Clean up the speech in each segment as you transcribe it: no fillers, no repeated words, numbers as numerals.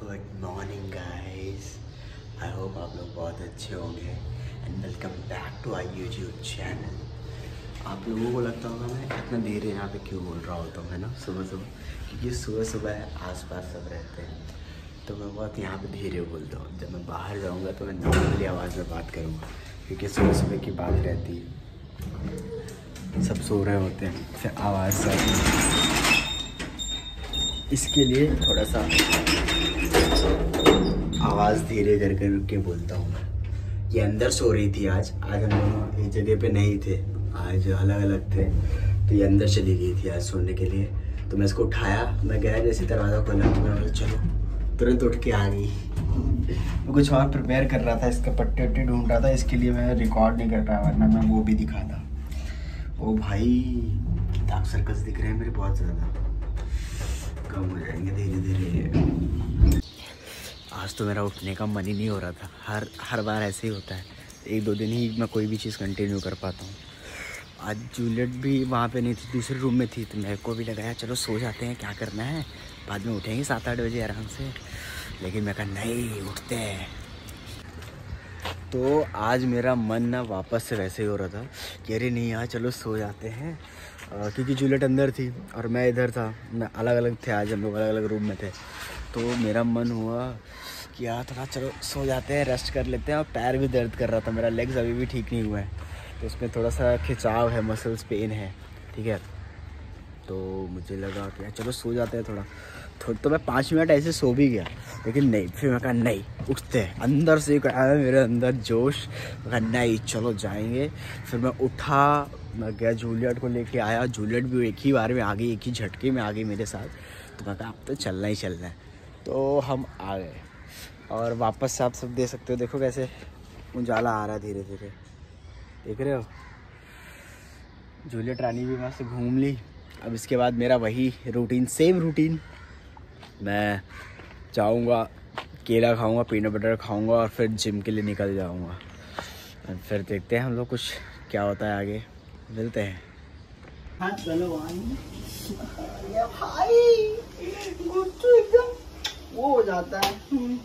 Good morning guys, I hope आप लोग बहुत अच्छे होंगे and welcome back to our YouTube channel. आप लोगों को लगता होगा मैं इतना धीरे यहाँ पे क्यों बोल रहा होता हूँ, है ना, सुबह सुबह, क्योंकि सुबह सुबह आसपास सब रहते हैं तो मैं बहुत यहाँ पे धीरे बोलता हूँ। जब मैं बाहर जाऊँगा तो मैं नॉर्मली आवाज़ में बात करूँगा, क्योंकि सुबह सुबह की बात रहती है, सब सो रहे होते हैं, फिर आवाज़ आती है, इसके लिए थोड़ा सा आवाज़ धीरे करके बोलता हूँ मैं। ये अंदर सो रही थी आज हम दोनों एक जगह पे नहीं थे, आज अलग अलग थे, तो ये अंदर चली गई थी आज सोने के लिए। तो मैं इसको उठाया, मैं गया जैसे दरवाज़ा खोला तो मैं बोला चलो, तुरंत उठ के आ गई। मैं कुछ और प्रिपेयर कर रहा था, इसका पट्टे वट्टे ढूंढ रहा था, इसके लिए मैं रिकॉर्ड नहीं कर पाया, वरना मैं वो भी दिखाता। ओ भाई, डार्क सर्कल्स दिख रहे हैं मेरे बहुत ज़्यादा, कम हो जाएंगे धीरे धीरे। आज तो मेरा उठने का मन ही नहीं हो रहा था, हर बार ऐसे ही होता है, एक दो दिन ही मैं कोई भी चीज़ कंटिन्यू कर पाता हूँ। आज जूलियट भी वहाँ पे नहीं थी, दूसरे रूम में थी, तो मेरे को भी लगाया चलो सो जाते हैं, क्या करना है, बाद में उठेंगे 7-8 बजे आराम से। लेकिन मैं कहा नहीं, उठते हैं। तो आज मेरा मन ना वापस से वैसे ही हो रहा था कि अरे नहीं यार चलो सो जाते हैं, क्योंकि जूलियट अंदर थी और मैं इधर था, मैं अलग अलग थे, आज हम लोग अलग अलग रूम में थे। तो मेरा मन हुआ कि यार थोड़ा चलो सो जाते हैं, रेस्ट कर लेते हैं। और पैर भी दर्द कर रहा था, मेरा लेग्स अभी भी ठीक नहीं हुआ है, तो उसमें थोड़ा सा खिंचाव है, मसल्स पेन है, ठीक है। तो मुझे लगा कि यार चलो सो जाते हैं थोड़ा तो मैं 5 मिनट ऐसे सो भी गया, लेकिन नहीं, फिर मैं कहा नहीं, उठते हैं। अंदर से एक आया मेरे अंदर जोश, मैं कहा नहीं चलो जाएंगे। फिर मैं उठा, मैं गया जूलियट को लेके आया, जूलियट भी एक ही बार में आ गई, एक ही झटके में आ गई मेरे साथ। तो मैं कहा अब तो चलना ही चलना है, तो हम आ गए। और वापस से आप सब देख सकते हो, देखो कैसे उजाला आ रहा है धीरे धीरे, देख रहे हो। जूलियट रानी भी मस्त घूम ली। अब इसके बाद मेरा वही रूटीन, सेम रूटीन, मैं जाऊंगा, केला खाऊंगा, पीनट बटर खाऊंगा और फिर जिम के लिए निकल जाऊंगा। और फिर देखते हैं हम लोग कुछ क्या होता है आगे, मिलते हैं। हाँ चलो भाई, गुट्टू एकदम वो हो जाता है।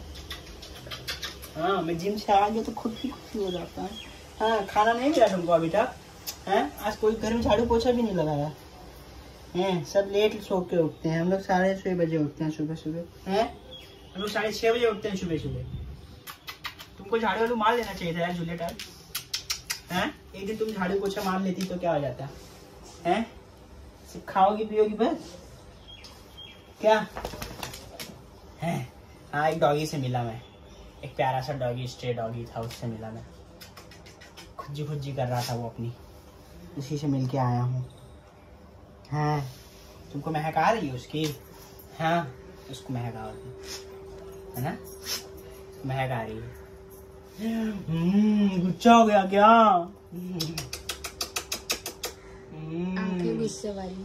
हाँ, मैं जिम से आ गया तो खुद ही खुशी हो जाता है। हाँ, खाना नहीं मिला तुमको अभी तक? हैं, आज कोई घर में झाड़ू पोछा भी नहीं लगाया हैं, सब लेट सो के उठते हैं। हम लोग 6:30 बजे उठते हैं सुबह सुबह, हैं हम लोग 6:30 बजे उठते हैं सुबह सुबह। तुमको झाड़ू वाड़ू मार लेना चाहिए था यार जूलियट, हैं एक दिन तुम झाड़ू पोछा मार लेती तो क्या हो जाता हैं, सिर्फ खाओगी पियोगी बस, क्या है। हाँ, एक डॉगी से मिला मैं, एक प्यारा सा डॉगी, स्ट्रे डॉगी था, उससे मिला मैं, खुज्जी कर रहा था वो अपनी, उसी से मिल के आया हूँ। हाँ, तुमको महक आ रही है उसकी? हाँ, उसको महक आ रही है ना, महक आ रही है। गुस्सा हो गया क्या? गुस्से वाली।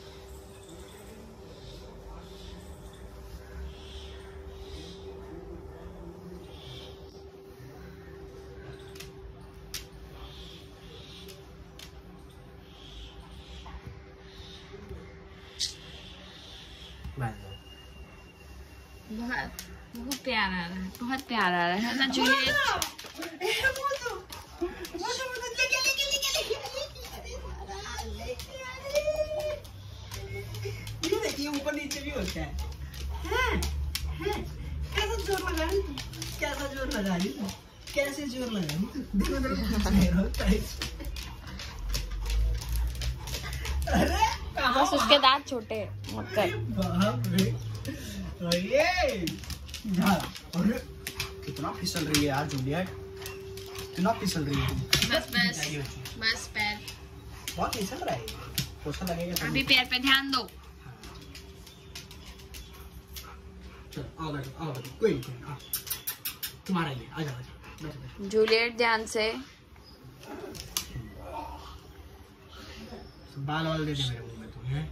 बहुत प्यारा रहा, बहुत प्यारा रहा है ना जूलियट। ये देखिए ऊपर नीचे भी होता है। कैसा जोर लगा रही तू? कैसा जोर लगा रही तू? कैसे जोर लगा रही तू? देखो अरे बस उसके दांत छोटे मत कर। बाप रे, अरे कितना फिसल रही है यार जूलियट, कितना फिसल रही है। बस पैर बहुत फिसल रहा है, पोछा लगेगा अभी पैर पे ध्यान दो। चलो आओ कोई नहीं, तुम्हारा ये आ जाओ। जूलियट ध्यान से, बाल वाल दे दे मेरे मुंह में तुम्हें।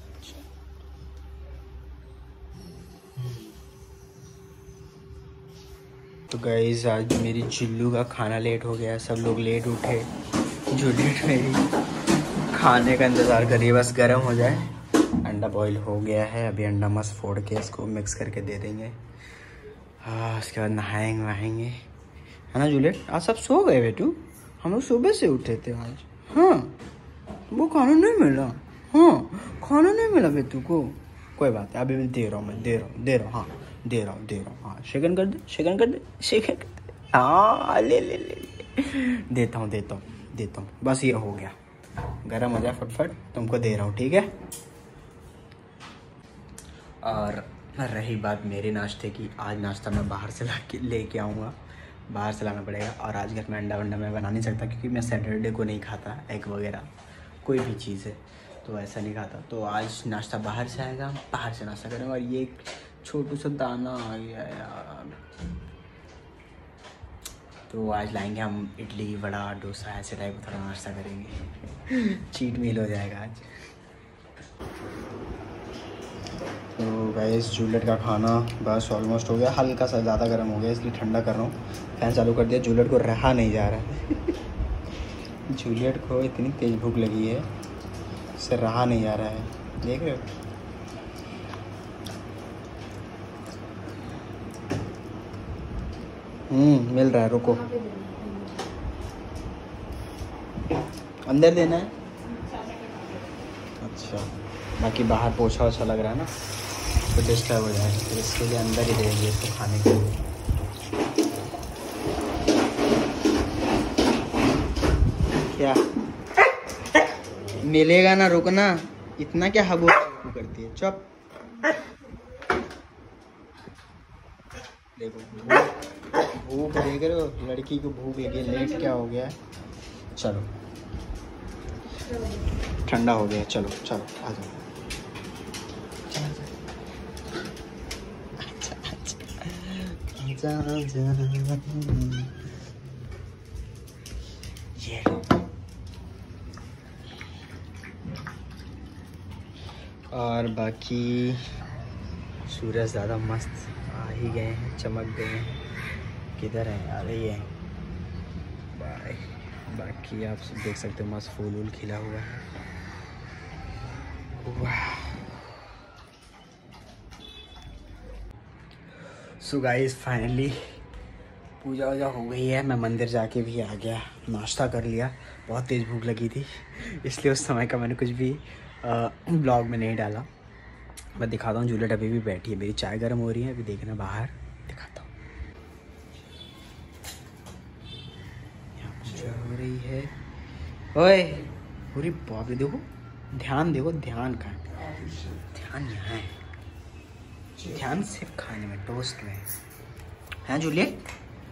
तो गाइस आज मेरी चिल्लू का खाना लेट हो गया, सब लोग लेट उठे, जूलियट मेरी खाने का इंतज़ार कर रही है, बस गर्म हो जाए। अंडा बॉईल हो गया है, अभी अंडा मस्त फोड़ के इसको मिक्स करके दे देंगे। हाँ उसके बाद नहाएंगे वहाएंगे, है ना जूलियट? आज सब सो गए बेटू, हम लोग सुबह से उठे थे आज। हाँ वो खाना नहीं मिला, हाँ खाना नहीं मिला बेटू को। कोई बात है, अभी मैं दे रहा हूँ, दे रहा हूँ, हाँ दे रहा हूँ, हाँ शेकन कर दे। हाँ ले देता हूँ। बस ये हो गया, गरम हो जाए फटफट, तुमको दे रहा हूँ, ठीक है। और रही बात मेरे नाश्ते की, आज नाश्ता मैं बाहर से लेके आऊँगा, बाहर से लाना पड़ेगा। और आज घर में अंडा वंडा मैं बना नहीं सकता, क्योंकि मैं सैटरडे को नहीं खाता एग वगैरह, कोई भी चीज़ है तो ऐसा नहीं खाता। तो आज नाश्ता बाहर से आएगा, बाहर से नाश्ता करेंगे। और ये एक छोटू सा दाना आ गया यार, तो आज लाएंगे हम इडली वड़ा डोसा ऐसे टाइप का थोड़ा नाश्ता करेंगे। चीट मील हो जाएगा आज। तो गाइस जूलियट का खाना बस ऑलमोस्ट हो गया, हल्का सा ज़्यादा गर्म हो गया इसलिए ठंडा कर रहा हूँ। फैन चालू कर दिया, जूलियट को रहा नहीं जा रहा है। जूलियट को इतनी तेज़ भूख लगी है, इससे रहा नहीं जा रहा है, देख रहे हो। मिल रहा है, रुको अंदर देना है। अच्छा बाकी बाहर पोछा वोछा लग रहा है ना, तो डिस्टर्ब हो जाएगा, फिर इसके लिए अंदर ही देंगे इसको खाने के लिए। क्या मिलेगा ना, रुकना, इतना क्या हगू करती है, चुप। देखो भूख देख रहे हो, लड़की को भूख लगी, लेट क्या हो गया। चलो ठंडा हो गया, चलो आ जाओ। ये और बाकी सूरज ज़्यादा मस्त आ ही गए हैं, चमक गए हैं। किधर है यार ये? बाकी आप सब देख सकते हो मस्त फूल वूल खिला हुआ है। वाह। सो गाइस फाइनली पूजा वूजा हो गई है, मैं मंदिर जाके भी आ गया, नाश्ता कर लिया। बहुत तेज़ भूख लगी थी इसलिए उस समय का मैंने कुछ भी ब्लॉग में नहीं डाला। मैं दिखाता हूँ, जूलियट अभी भी बैठी है, मेरी चाय गर्म हो रही है, अभी देखना बाहर दिखाता हूँ। यहाँ पूजा हो रही है। ओए पूरी बाप रे, देखो ध्यान, देखो ध्यान का, ध्यान यहाँ है, ध्यान सिर्फ खाने में, टोस्ट में है जूलियट।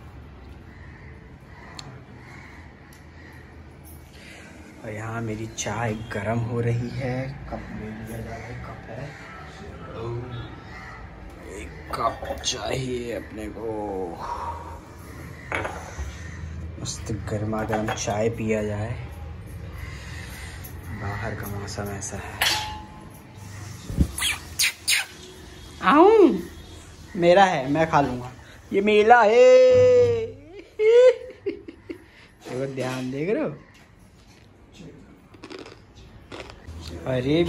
और यहाँ मेरी चाय गरम हो रही है, कप ले लिया जा रहा है, कप है, एक कप चाहिए अपने को, मस्त गर्मा गर्म चाय पिया जाए। बाहर का मौसम ऐसा है। आऊं मेरा है, मैं खा लूंगा, ये मेला है। देखो ध्यान, देख रहे हो। अरे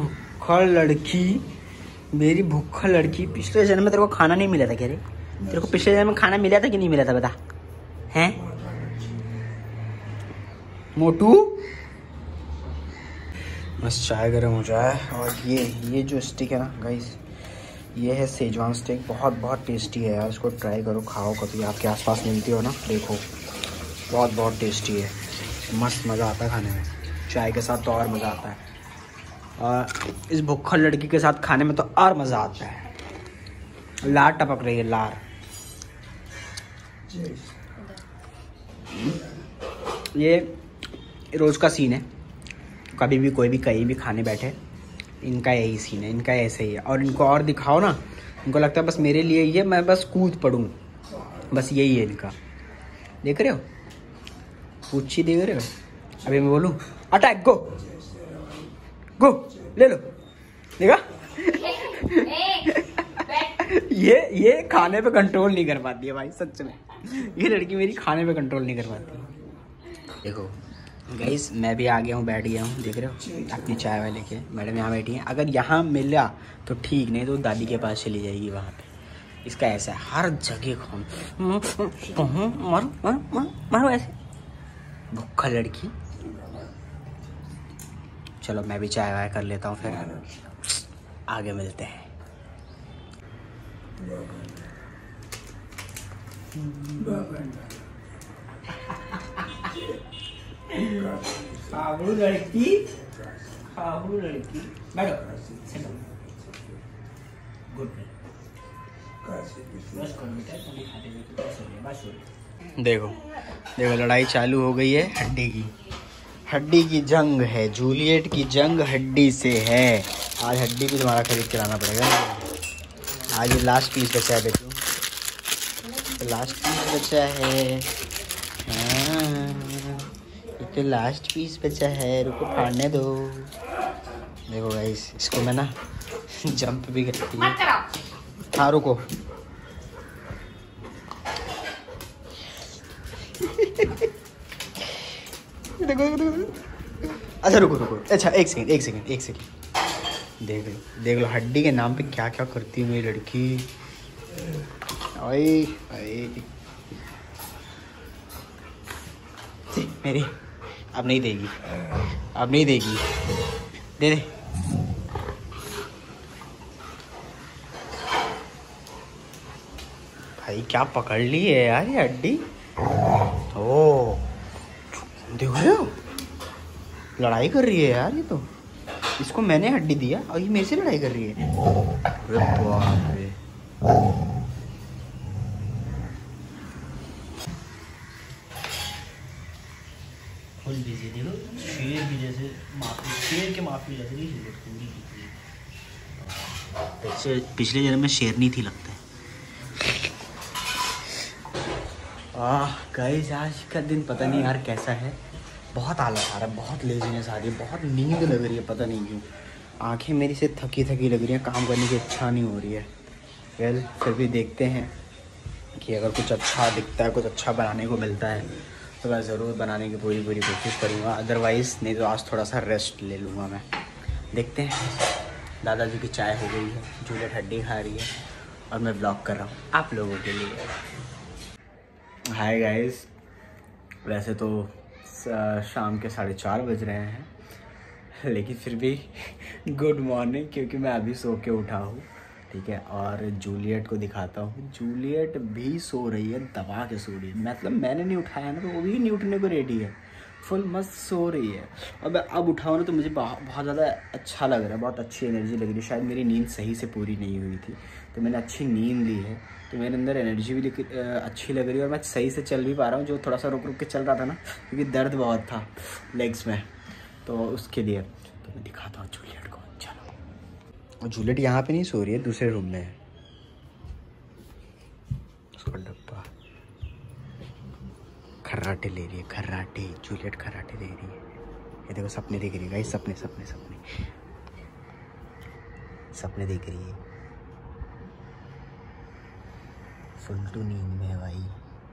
मेरी भूखा लड़की, पिछले जन्म में तेरे को खाना नहीं मिला था क्या रे? तेरे को पिछले जन्म में खाना मिला था कि नहीं मिला था, बता। हैं मोटू? बस चाय गर्म हो जाए। और ये जो स्टिक है ना गाइस, ये है सेजवान स्टिक, बहुत टेस्टी है यार, इसको ट्राई करो, खाओ कभी आपके आसपास मिलती हो ना, देखो बहुत टेस्टी है, मस्त मज़ा आता है खाने में, चाय के साथ तो और मज़ा आता है, और इस भुक्खल लड़की के साथ खाने में तो और मज़ा आता है। लार टपक रही है, लार। ये रोज़ का सीन है, कभी भी कोई भी कहीं भी खाने बैठे इनका यही सीन है, इनका ऐसे ही है। और इनको और दिखाओ ना, इनको लगता है बस मेरे लिए ये, मैं बस कूद पड़ूँ, बस यही है इनका। देख रहे हो पूछी, देख रहे हो। अभी मैं बोलूँ अटैक, गो ले लो, देखा। ये खाने पे कंट्रोल नहीं कर पाती है भाई, सच में ये लड़की मेरी खाने पे कंट्रोल नहीं कर पाती है। देखो गाइस मैं भी आ गया हूँ, बैठ गया हूँ, देख रहे हो अपनी चाय वाले लेके। मैडम यहाँ बैठी हैं, अगर यहाँ मिला तो ठीक, नहीं तो दादी के पास चली जाएगी वहाँ पे। इसका ऐसा है, हर जगह खून, मारो ऐसे, भूखा लड़की। चलो मैं भी चाय वाय कर लेता हूँ, फिर आगे मिलते हैं। खाबू लड़की, खाबू लड़की, बैठो, गुड। देखो देखो लड़ाई चालू हो गई है हड्डी की। हड्डी की जंग है, जूलियट की जंग हड्डी से है। आज हड्डी भी तुम्हारा खरीद के लाना पड़ेगा। आज ये लास्ट पीस बचा है बेटू, लास्ट पीस बचा है। हाँ ये तो लास्ट पीस बचा है, रुको फाड़ने दो। देखो गाइस, इसको मैं ना जंप भी करती है। हाँ रुको, अच्छा रुको रुको, अच्छा एक सेकंड। देख लो हड्डी के नाम पे क्या क्या करती है मेरी लड़की। ओए मेरी अब नहीं देगी, दे दे। भाई क्या पकड़ ली है यार ये हड्डी। ओ देखो लड़ाई कर रही है यार ये तो। इसको मैंने हड्डी दिया और ये मेरे से लड़ाई कर रही है। अरे बाप रे, फुल बिजी। देखो शेर की जैसे माफी, शेर के माफी लग रही है पूरी की। पिछले जन्म में शेरनी थी लगता है। गाइस आज का दिन पता नहीं यार कैसा है, बहुत आलस आ रहा है, बहुत लेजीनेस आ रही है, बहुत नींद लग रही है, पता नहीं क्यों। आंखें मेरी से थकी लग रही हैं, काम करने की इच्छा नहीं हो रही है। वेल फिर भी देखते हैं कि अगर कुछ अच्छा दिखता है, कुछ अच्छा बनाने को मिलता है तो मैं ज़रूर बनाने की पूरी कोशिश करूँगा। अदरवाइज़ नहीं तो आज थोड़ा सा रेस्ट ले लूँगा मैं। देखते हैं। दादाजी की चाय हो गई है, जूलियट हड्डी खा रही है और मैं ब्लॉग कर रहा हूँ आप लोगों के लिए। हाय गाइस, वैसे तो शाम के 4:30 बज रहे हैं, लेकिन फिर भी गुड मॉर्निंग, क्योंकि मैं अभी सो के उठा हूँ। ठीक है, और जूलियट को दिखाता हूँ। जूलियट भी सो रही है, दबा के सो रही है। मतलब मैंने नहीं उठाया ना, तो वो भी नहीं उठने को रेडी है, फुल मस्त सो रही है। और मैं अब उठाऊँ ना तो मुझे बहुत ज़्यादा अच्छा लग रहा है, बहुत अच्छी एनर्जी लग रही है। शायद मेरी नींद सही से पूरी नहीं हुई थी, तो मैंने अच्छी नींद ली है, तो मेरे अंदर एनर्जी भी अच्छी लग रही है और मैं सही से चल भी पा रहा हूँ। जो थोड़ा सा रुक के चल रहा था ना, क्योंकि दर्द बहुत था लेग्स में, तो उसके लिए। तो मैं दिखाता हूँ जूलियट को। चलो, जूलियट यहाँ पे नहीं सो रही है, दूसरे रूम में है। उसका डब्बा खर्राटे ले रही है, खर्राटे। जूलियट खर्राटे ले रही है। ये देखो सपने देख रही है गाइस, सपने देख रही है। फुलटू नींद में है भाई।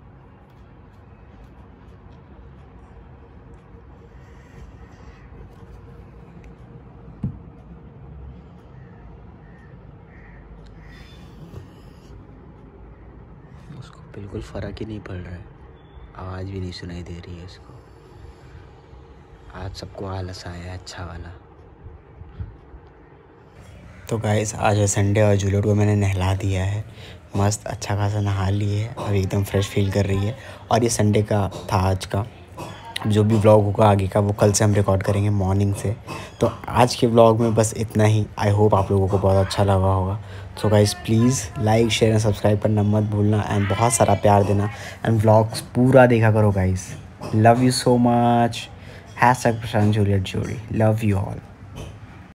उसको बिल्कुल फर्क ही नहीं पड़ रहा है, आवाज़ भी नहीं सुनाई दे रही है इसको। आज सबको आलस आया है अच्छा वाला। तो गाइस आज है संडे और जूलियट को मैंने नहला दिया है, मस्त अच्छा खासा नहा लिए है, अब एकदम फ्रेश फील कर रही है। और ये संडे का था आज का। जो भी व्लॉग होगा आगे का वो कल से हम रिकॉर्ड करेंगे मॉर्निंग से। तो आज के व्लॉग में बस इतना ही। आई होप आप लोगों को बहुत अच्छा लगा होगा। So guys please like share and subscribe करना मत भूलना, एंड बहुत सारा प्यार देना, एंड व्लॉग्स पूरा देखा करो गाइस। Love you so much. #Prashant Juliet जोड़ी। Love you all.